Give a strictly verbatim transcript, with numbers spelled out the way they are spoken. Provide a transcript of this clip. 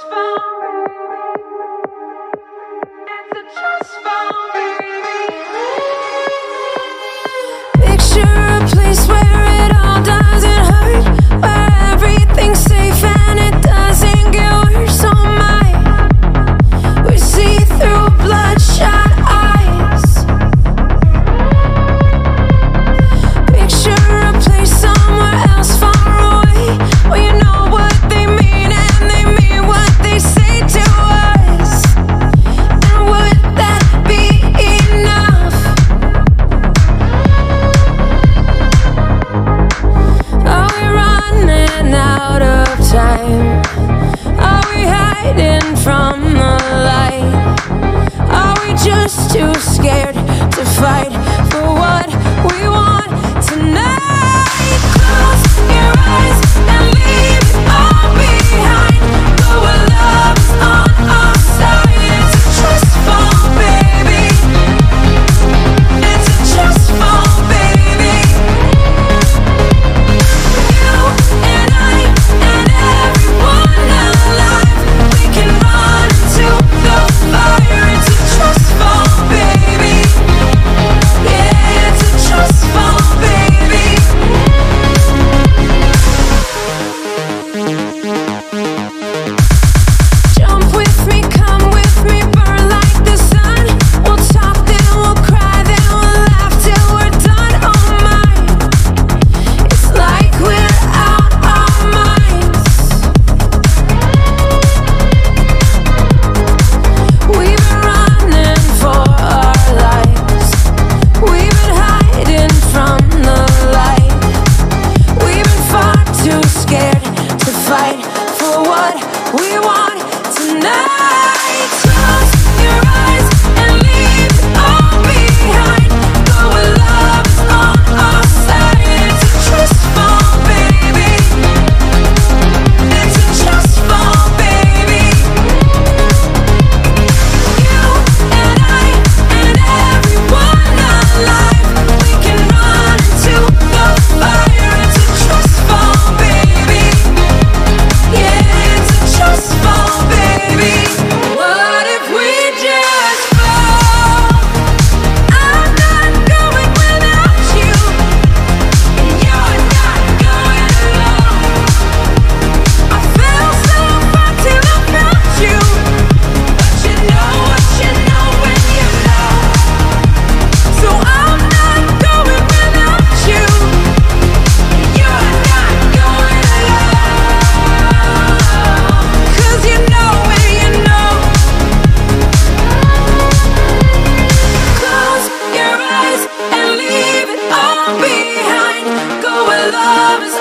Trustfall. It's a trustfall, baby. Picture a place where it all doesn't hurt, where everything's safe and it doesn't get worse. Oh my, we see through bloodshot eyes. Picture a place somewhere else far away, where you know what they mean and they mean what they say to us. And would that be enough? Are we running out of time? Are we hiding from the light? Are we just too scared to fight for what we want tonight? Close your eyes and leave it all behind. Go where love's on our side. It's a trustfall, baby. It's a trustfall, baby. You and I and everyone alive, we can run into the fire. It's a trustfall, baby. Yeah, it's a trustfall, baby. Jump with me, come with me, burn like the sun. We'll talk, then we'll cry, then we'll laugh till we're done. Oh my, it's like we're out our minds. We've been running for our lives. We've been hiding from the light. We've been far too scared to fight for what we want tonight. Close your eyes and leave it all behind. Go where love's on our side. It's a trustfall, baby. It's a trustfall, baby. You and I and everyone alive, we can run into the fire. It's a trustfall, baby. Yeah, it's a trustfall, baby. What if we just fall? I'm not going without you, and you're not going alone. I fell so far till I found you, but you know what you know when you know. So I'm not going without you, and you're not going alone. 'Cause you know when you know. Close your eyes and leave it all behind. Go where love is